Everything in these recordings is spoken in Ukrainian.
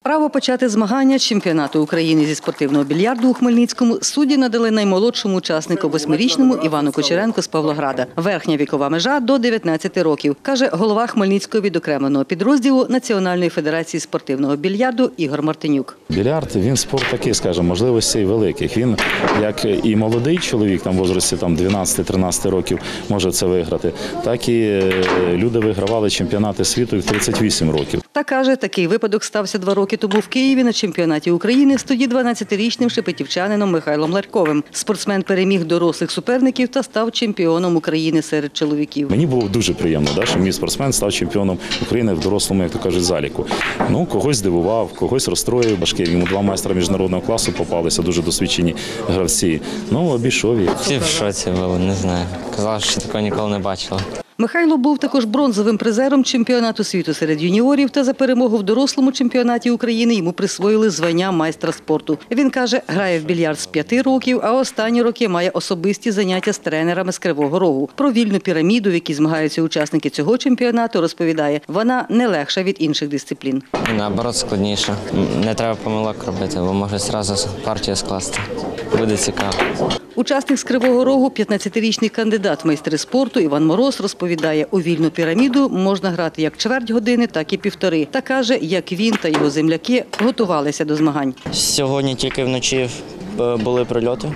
Право почати змагання з чемпіонату України зі спортивного більярду у Хмельницькому судді надали наймолодшому учаснику 8-річному Івану Кучеренку з Павлограда. Верхня вікова межа – до 19 років, каже голова Хмельницького відокремленого підрозділу Національної федерації спортивного більярду Ігор Мартинюк. Більярд – він спорт такий, скажімо, можливостей великих. Він, як і молодий чоловік, там, в возрасті 12-13 років може це виграти, так і люди вигравали чемпіонати світу в 38 років. Та каже, такий випадок стався 2 роки тому в Києві на чемпіонаті України з тоді 12-річним шепетівчанином Михайлом Ларьковим. Спортсмен переміг дорослих суперників та став чемпіоном України серед чоловіків. Мені було дуже приємно, що мій спортсмен став чемпіоном України в дорослому, як то кажуть, заліку. Когось здивував, когось розстроїв. Йому 2 майстра міжнародного класу попалися, дуже досвідчені гравці. Обійшов їх. Всі в шоці були, не знаю. Казав, що такого ніколи не бачили. Михайло був також бронзовим призером чемпіонату світу серед юніорів та за перемогу в дорослому чемпіонаті України йому присвоїли звання майстра спорту. Він каже, грає в більярд з 5 років, а останні роки має особисті заняття з тренерами з Кривого Рогу. Про вільну піраміду, в якій змагаються учасники цього чемпіонату, розповідає, вона не легша від інших дисциплін. Наоборот, складніше. Не треба помилок робити, бо може одразу партію скласти. Буде цікаво. Учасник з Кривого Рогу, 15-річний кандидат в майстри спорту Іван Мороз розповідає, у вільну піраміду можна грати як чверть години, так і 1,5. Та каже, як він та його земляки готувалися до змагань. Сьогодні тільки вночі були прильоти.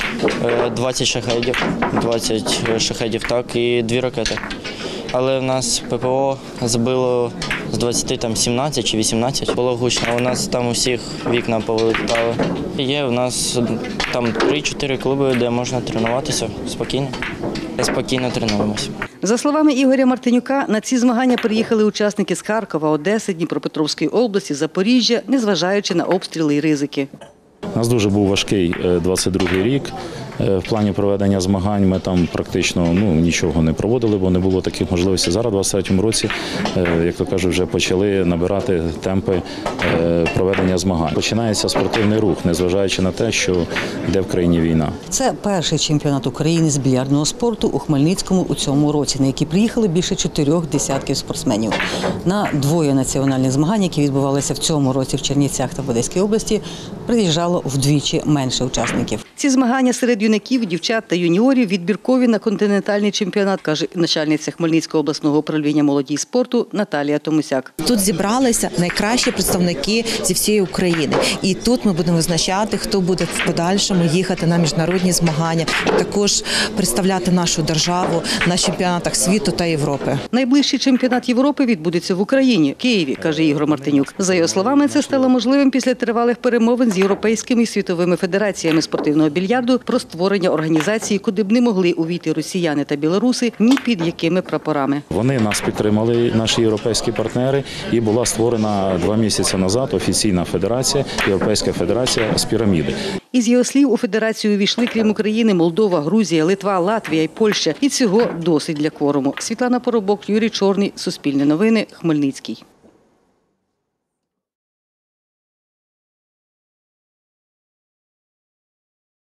20 шахедів так і 2 ракети. Але в нас ППО збило з 20 17 чи 18. Було гучно, у нас там усіх вікна повилітали. Є у нас там 3-4 клуби, де можна тренуватися спокійно. Спокійно тренуємося. За словами Ігоря Мартинюка, на ці змагання приїхали учасники з Харкова, Одеси, Дніпропетровської області, Запоріжжя, незважаючи на обстріли і ризики. У нас дуже був важкий 22-й рік. В плані проведення змагань ми там практично нічого не проводили, бо не було таких можливостей. Зараз, у 23-му році, як то кажуть, вже почали набирати темпи проведення змагань. Починається спортивний рух, незважаючи на те, що йде в країні війна. Це перший чемпіонат України з більярдного спорту у Хмельницькому у цьому році, на який приїхали більше 4 десятків спортсменів. На 2 національних змагань, які відбувалися в цьому році в Чернівцях та в Одеській області, приїжджало вдвічі менше учасників. Ці змагання серед юнаків, дівчат та юніорів відбіркові на континентальний чемпіонат, каже начальниця Хмельницького обласного управління молоді і спорту Наталія Томусяк. Тут зібралися найкращі представники зі всієї України. І тут ми будемо визначати, хто буде в подальшому їхати на міжнародні змагання, також представляти нашу державу на чемпіонатах світу та Європи. Найближчий чемпіонат Європи відбудеться в Україні, Києві, каже Ігор Мартинюк. За його словами, це стало можливим після тривалих перемовин з європейськими і світовими федераціями спортивного більярду про створення організації, куди б не могли увійти росіяни та білоруси ні під якими прапорами. Вони нас підтримали, наші європейські партнери, і була створена 2 місяці назад офіційна федерація, Європейська федерація з піраміди. Із його слів, у федерацію увійшли, крім України, Молдова, Грузія, Литва, Латвія і Польща. І цього досить для кворуму. Світлана Поробок, Юрій Чорний, Суспільне новини, Хмельницький.